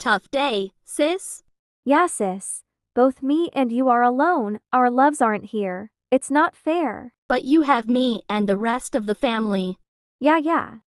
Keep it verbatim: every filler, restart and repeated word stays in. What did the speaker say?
tough day, sis. Yeah, sis. Both me and you are alone, our loves aren't here. It's not fair. But you have me and the rest of the family. Yeah, yeah.